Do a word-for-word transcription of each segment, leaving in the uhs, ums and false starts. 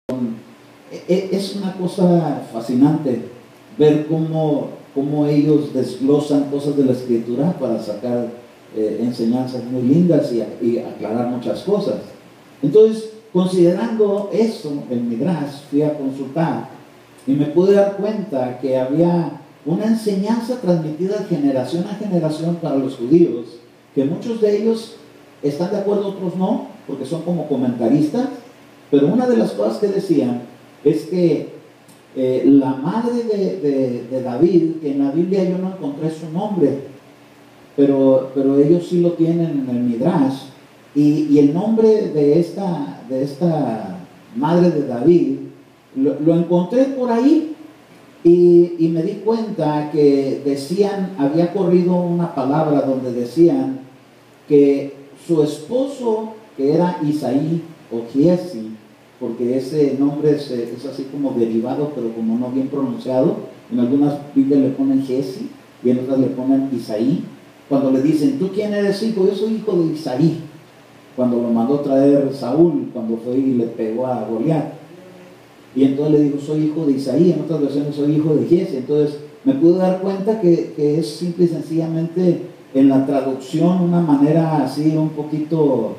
Es una cosa fascinante ver cómo, cómo ellos desglosan cosas de la Escritura para sacar eh, enseñanzas muy lindas y, y aclarar muchas cosas. Entonces, considerando eso, el Midrash, fui a consultar y me pude dar cuenta que había una enseñanza transmitida de generación a generación para los judíos, que muchos de ellos están de acuerdo, otros no, porque son como comentaristas, pero una de las cosas que decían es que eh, la madre de, de, de David, que en la Biblia yo no encontré su nombre, pero, pero ellos sí lo tienen en el Midrash, y, y el nombre de esta, de esta madre de David, lo, lo encontré por ahí, y, y me di cuenta que decían, había corrido una palabra donde decían que su esposo, que era Isaí o Giesi, porque ese nombre es, es así como derivado, pero como no bien pronunciado, en algunas Biblias le ponen Giesi y en otras le ponen Isaí. Cuando le dicen, ¿tú quién eres hijo? Yo soy hijo de Isaí. Cuando lo mandó traer Saúl, cuando fue y le pegó a Goliat. Y entonces le dijo, soy hijo de Isaí, en otras versiones soy hijo de Giesi. Entonces me pude dar cuenta que, que es simple y sencillamente en la traducción una manera así un poquito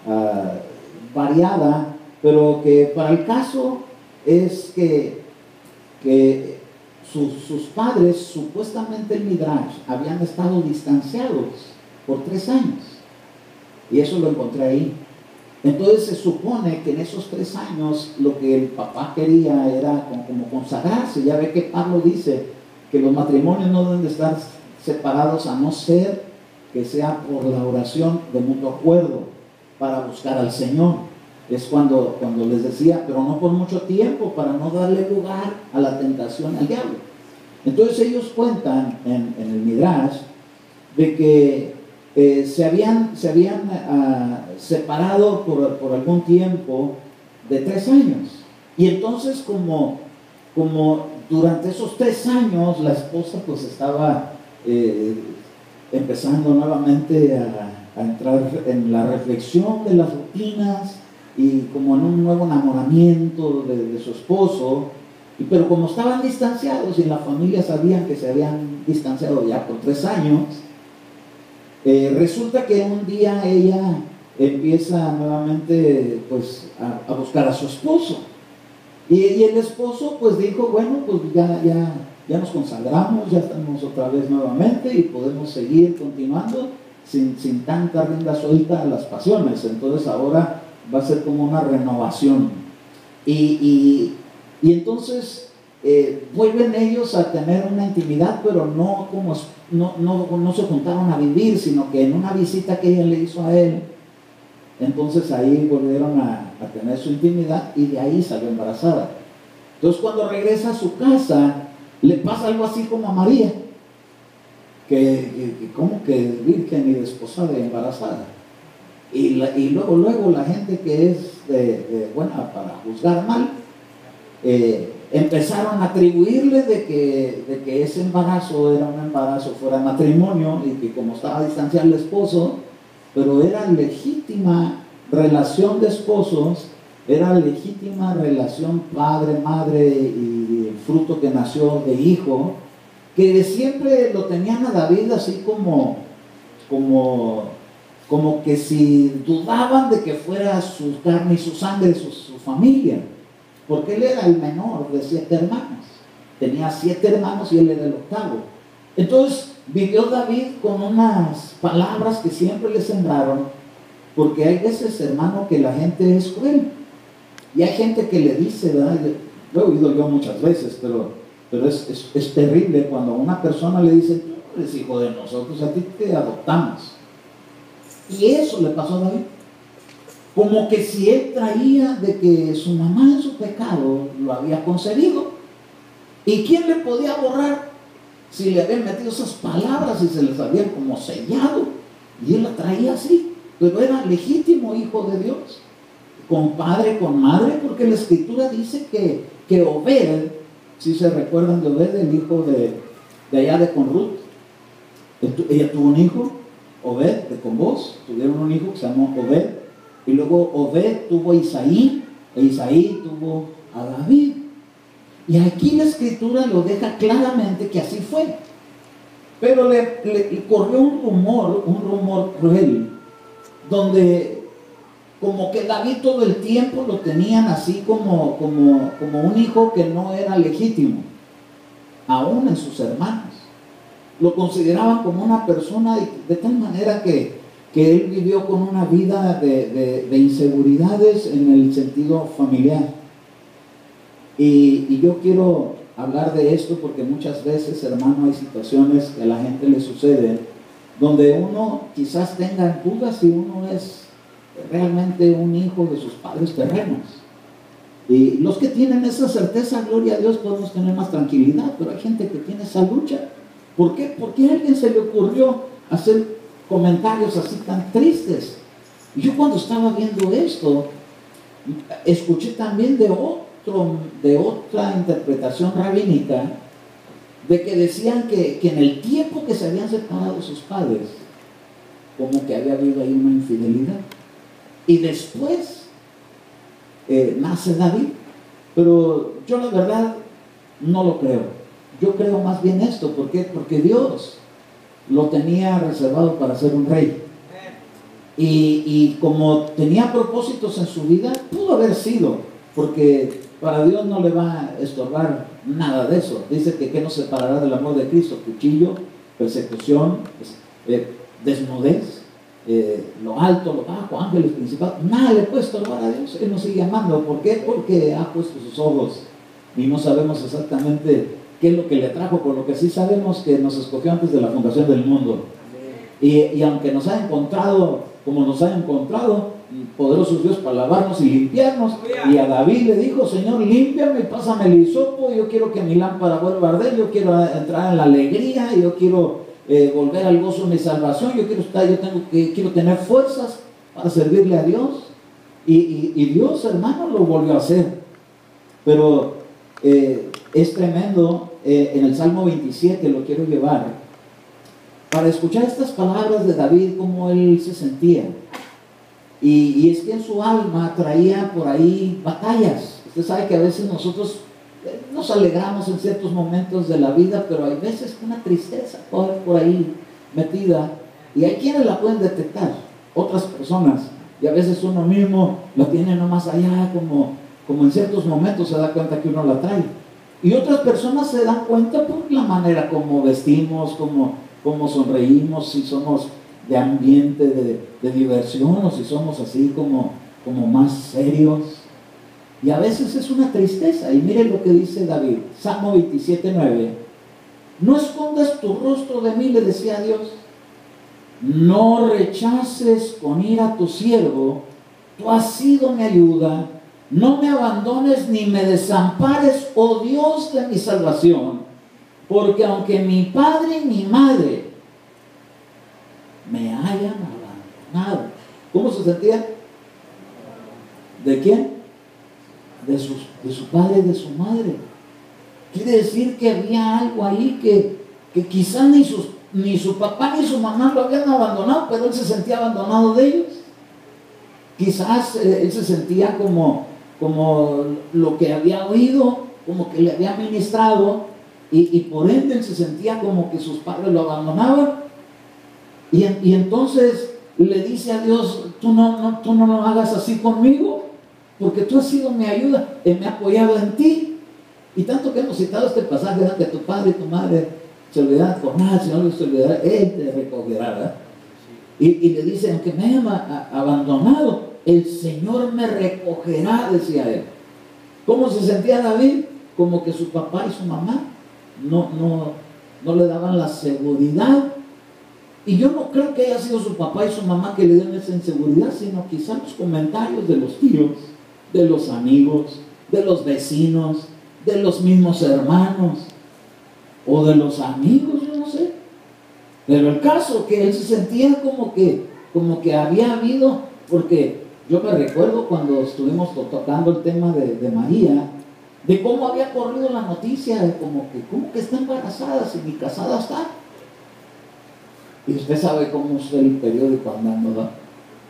uh, variada, pero que para el caso es que, que sus, sus padres, supuestamente el Midrash, habían estado distanciados por tres años. Y eso lo encontré ahí. Entonces se supone que en esos tres años lo que el papá quería era como, como consagrarse. Ya ve que Pablo dice que los matrimonios no deben de estar separados a no ser que sea por la oración de mutuo acuerdo para buscar al Señor. Es cuando, cuando les decía, pero no por mucho tiempo, para no darle lugar a la tentación al diablo. Entonces ellos cuentan en, en el Midrash de que eh, se habían, se habían uh, separado por, por algún tiempo de tres años. Y entonces como, como durante esos tres años la esposa pues estaba eh, empezando nuevamente a, a entrar en la reflexión de las rutinas y como en un nuevo enamoramiento de, de su esposo, y, pero como estaban distanciados y la familia sabían que se habían distanciado ya por tres años, eh, resulta que un día ella empieza nuevamente pues a, a buscar a su esposo, y, y el esposo pues dijo, bueno, pues ya, ya, ya nos consagramos, ya estamos otra vez nuevamente y podemos seguir continuando sin, sin tanta rienda suelta a las pasiones. Entonces ahora va a ser como una renovación. Y, y, y entonces eh, vuelven ellos a tener una intimidad, pero no, como, no, no, no se juntaron a vivir, sino que en una visita que ella le hizo a él, entonces ahí volvieron a, a tener su intimidad y de ahí salió embarazada. Entonces cuando regresa a su casa, le pasa algo así como a María, que, que, que como que virgen y desposada y embarazada. Y, la, y luego, luego la gente que es de, de buena para juzgar mal, eh, empezaron a atribuirle de que, de que ese embarazo era un embarazo fuera de matrimonio y que como estaba distanciado el esposo, pero era legítima relación de esposos, era legítima relación padre-madre y fruto que nació de hijo, que siempre lo tenían a David así como, como, como que si dudaban de que fuera su carne y su sangre, su, su familia, porque él era el menor de siete hermanos, tenía siete hermanos y él era el octavo. Entonces vivió David con unas palabras que siempre le sembraron, porque hay veces, hermano, que la gente es cruel, y hay gente que le dice, ¿verdad? Lo he oído yo muchas veces, pero, pero es, es, es terrible cuando a una persona le dice, tú eres hijo de nosotros, a ti te adoptamos. Y eso le pasó a David, como que si él traía de que su mamá en su pecado lo había concebido, y quién le podía borrar si le habían metido esas palabras y se les habían como sellado, y él la traía así, pero era legítimo hijo de Dios, con padre, con madre, porque la Escritura dice que, que Obed, si se recuerdan de Obed, el hijo de, de allá de con Ruth, ella tuvo un hijo, Obed, de con vos, tuvieron un hijo que se llamó Obed, y luego Obed tuvo a Isaí, e Isaí tuvo a David. Y aquí la escritura lo deja claramente que así fue. Pero le, le, le corrió un rumor, un rumor cruel, donde como que David todo el tiempo lo tenían así como, como, como un hijo que no era legítimo, aún en sus hermanos. Lo consideraban como una persona de, de tal manera que, que él vivió con una vida de, de, de inseguridades en el sentido familiar. Y, y yo quiero hablar de esto porque muchas veces, hermano, hay situaciones que a la gente le suceden donde uno quizás tenga dudas si uno es realmente un hijo de sus padres terrenos. Y los que tienen esa certeza, gloria a Dios, podemos tener más tranquilidad, pero hay gente que tiene esa lucha. ¿Por qué? ¿Por qué a alguien se le ocurrió hacer comentarios así tan tristes? Y yo cuando estaba viendo esto, escuché también de otro, de otra interpretación rabínica, de que decían que, que en el tiempo que se habían separado sus padres, como que había habido ahí una infidelidad. Y después eh, nace David. Pero yo la verdad no lo creo. Yo creo más bien esto. ¿Por qué? Porque Dios lo tenía reservado para ser un rey. Y, y como tenía propósitos en su vida, pudo haber sido. Porque para Dios no le va a estorbar nada de eso. Dice que ¿qué nos separará del amor de Cristo? Cuchillo, persecución, eh, desnudez, eh, lo alto, lo bajo, ángeles principales. Nada le puede estorbar a Dios. Él nos sigue amando. ¿Por qué? Porque ha puesto sus ojos y no sabemos exactamente qué es lo que le trajo, por lo que sí sabemos que nos escogió antes de la fundación del mundo. Y, y aunque nos ha encontrado como nos ha encontrado, poderoso Dios para lavarnos y limpiarnos. Y a David le dijo: Señor, límpiame, pásame el hisopo, yo quiero que mi lámpara vuelva a arder, yo quiero entrar en la alegría, yo quiero eh, volver al gozo de mi salvación, yo quiero estar, yo tengo que, quiero tener fuerzas para servirle a Dios. Y, y, y Dios, hermano, lo volvió a hacer. Pero eh, es tremendo. eh, en el Salmo veintisiete lo quiero llevar para escuchar estas palabras de David, cómo él se sentía. Y, y es que en su alma traía por ahí batallas. Usted sabe que a veces nosotros nos alegramos en ciertos momentos de la vida, pero hay veces que una tristeza por, por ahí metida, y hay quienes la pueden detectar, otras personas, y a veces uno mismo la tiene nomás allá, como, como en ciertos momentos se da cuenta que uno la trae, y otras personas se dan cuenta por la manera como vestimos, como, como sonreímos, si somos de ambiente de, de diversión o si somos así como, como más serios. Y a veces es una tristeza. Y miren lo que dice David, Salmo veintisiete, nueve. No escondas tu rostro de mí, le decía a Dios. No rechaces con ira a tu siervo. Tú has sido mi ayuda. No me abandones ni me desampares, oh Dios de mi salvación. Porque aunque mi padre y mi madre me hayan abandonado. ¿Cómo se sentía? ¿De quién? De, sus, de su padre y de su madre. Quiere decir que había algo ahí que, que quizás ni, sus, ni su papá ni su mamá lo habían abandonado, pero él se sentía abandonado de ellos. Quizás eh, él se sentía como, como lo que había oído, como que le había ministrado, y, y por ende él se sentía como que sus padres lo abandonaban. Y, y entonces le dice a Dios: tú no, no, tú no lo hagas así conmigo, porque tú has sido mi ayuda, Él me ha apoyado en ti. Y tanto que hemos citado este pasaje, ¿verdad? Que tu padre y tu madre se olvidarán con nada, si no les olvidará, Él te recogerá, ¿verdad? Y, y le dice: aunque me hayan abandonado, el Señor me recogerá, decía él. ¿Cómo se sentía David? Como que su papá y su mamá no, no, no le daban la seguridad. Y yo no creo que haya sido su papá y su mamá que le den esa inseguridad, sino quizás los comentarios de los tíos, de los amigos, de los vecinos, de los mismos hermanos, o de los amigos, yo no sé. Pero el caso que él se sentía como que, como que había habido, porque yo me recuerdo cuando estuvimos to tocando el tema de, de María, de cómo había corrido la noticia, de como que, ¿cómo que está embarazada si ni casada está? Y usted sabe cómo es el periódico andando, ¿no?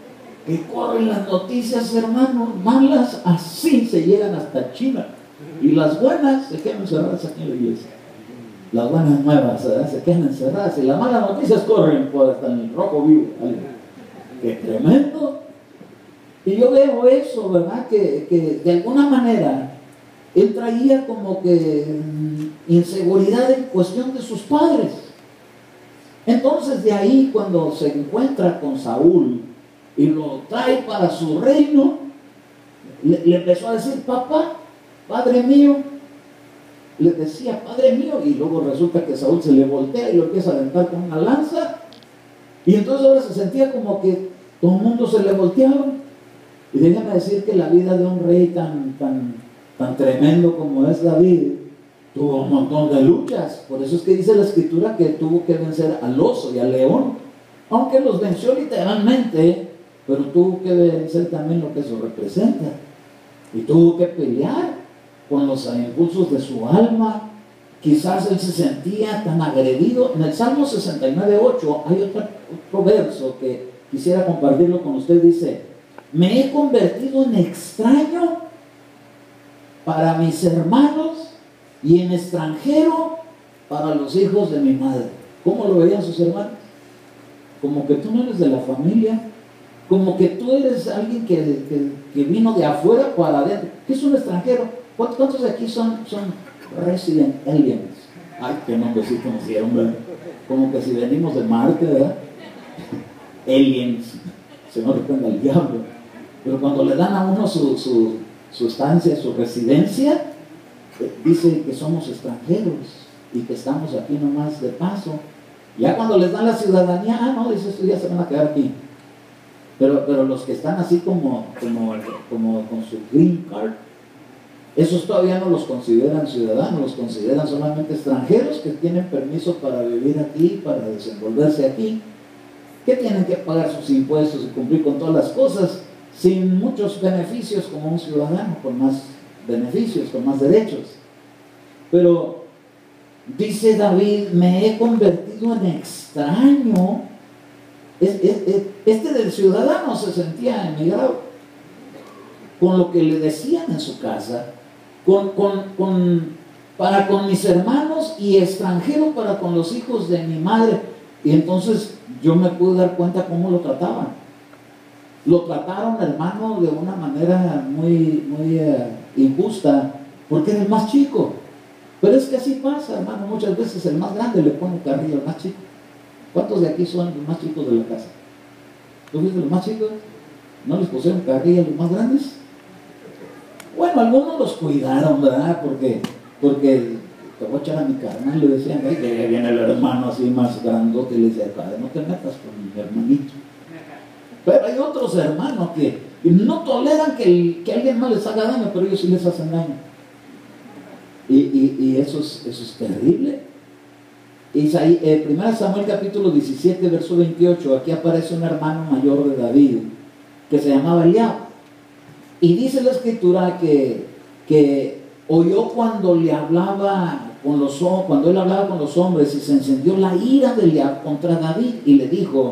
que corren las noticias, hermano, malas, así se llegan hasta China. Y las buenas se quedan encerradas aquí en la iglesia. Las buenas nuevas, ¿verdad? Se quedan encerradas. Y las malas noticias corren por hasta el rojo vivo. ¿Vale? ¡Qué tremendo! Y yo veo eso, ¿verdad? Que, que de alguna manera él traía como que inseguridad en cuestión de sus padres. Entonces de ahí, cuando se encuentra con Saúl y lo trae para su reino, le, le empezó a decir: papá, padre mío. Le decía: padre mío. Y luego resulta que Saúl se le voltea y lo empieza a aventar con una lanza. Y entonces ahora se sentía como que todo el mundo se le volteaba. Y déjame decir que la vida de un rey tan, tan, tan tremendo como es David tuvo un montón de luchas. Por eso es que dice la escritura que tuvo que vencer al oso y al león, aunque los venció literalmente, pero tuvo que vencer también lo que eso representa. Y tuvo que pelear con los impulsos de su alma. Quizás él se sentía tan agredido. En el Salmo sesenta y nueve, ocho hay otro, otro verso que quisiera compartirlo con usted. Dice: me he convertido en extraño para mis hermanos y en extranjero para los hijos de mi madre. ¿Cómo lo veían sus hermanos? Como que tú no eres de la familia, como que tú eres alguien que, que, que vino de afuera para adentro. ¿Qué es un extranjero? ¿Cuántos de aquí son, son resident aliens? Ay, qué nombrecito nos dieron, ¿verdad? Como que si venimos de Marte, ¿verdad? Aliens. Se no recuerda el diablo. Pero cuando le dan a uno su, su, su estancia, su residencia, eh, dice que somos extranjeros y que estamos aquí nomás de paso. Ya cuando les dan la ciudadanía, ah, no, dice, estos ya se van a quedar aquí. Pero, pero los que están así como, como, como con su green card, esos todavía no los consideran ciudadanos, los consideran solamente extranjeros que tienen permiso para vivir aquí, para desenvolverse aquí, que tienen que pagar sus impuestos y cumplir con todas las cosas, sin muchos beneficios como un ciudadano, con más beneficios, con más derechos. Pero dice David: me he convertido en extraño. Es, es, es, este del ciudadano se sentía emigrado con lo que le decían en su casa, con, con, con, para con mis hermanos, y extranjero para con los hijos de mi madre. Y entonces yo me pude dar cuenta cómo lo trataban. Lo trataron, hermano, de una manera muy, muy uh, injusta, porque era el más chico. Pero es que así pasa, hermano. Muchas veces el más grande le pone carrilla al más chico. ¿Cuántos de aquí son los más chicos de la casa? ¿Tú fuiste los más chicos? ¿No les pusieron carrilla a los más grandes? Bueno, algunos los cuidaron, ¿verdad? Porque, porque te voy a echar a mi carnal, le decían: ay, que viene el hermano así más grandote, y le decía: padre, no te metas con mi hermanito. Pero hay otros hermanos que no toleran que, el, que alguien más les haga daño, pero ellos sí les hacen daño. Y, y, y eso, es, eso es terrible. Isaí, eh, primero Samuel capítulo diecisiete, verso veintiocho, aquí aparece un hermano mayor de David que se llamaba Eliab. Y dice la escritura que, que oyó cuando le hablaba con los, cuando él hablaba con los hombres, y se encendió la ira de Eliab contra David, y le dijo: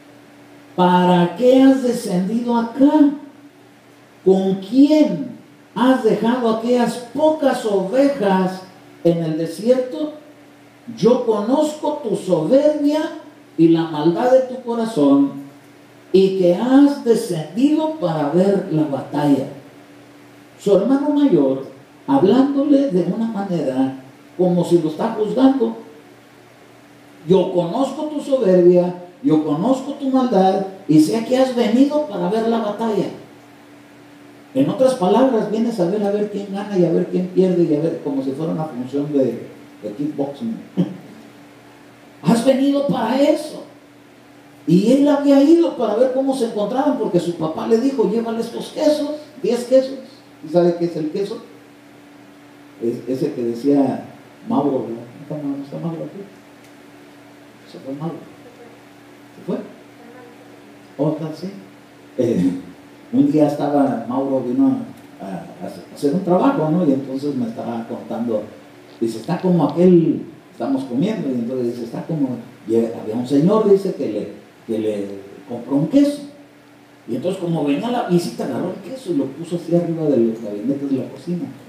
¿para qué has descendido acá? ¿Con quién has dejado aquellas pocas ovejas en el desierto? Yo conozco tu soberbia y la maldad de tu corazón, y que has descendido para ver la batalla. Su hermano mayor, hablándole de una manera como si lo está juzgando: yo conozco tu soberbia, yo conozco tu maldad, y sé que has venido para ver la batalla. En otras palabras, vienes a ver a ver quién gana y a ver quién pierde, y a ver, como si fuera una función de, de kickboxing. Has venido para eso. Y él había ido para ver cómo se encontraban, porque su papá le dijo: llévale estos quesos, diez quesos. ¿Y sabe qué es el queso? Es ese que decía Mauro, ¿verdad? ¿No está Mauro aquí? Se fue Mauro. ¿Se fue? ¿Otra sí? Eh, un día estaba, Mauro vino a, a hacer un trabajo, ¿no? Y entonces me estaba contando, dice: está como aquel, estamos comiendo, y entonces dice: está como, y había un señor, dice, que le, que le compró un queso. Y entonces como venía la visita, agarró el queso y lo puso así arriba de los gabinetes de la cocina.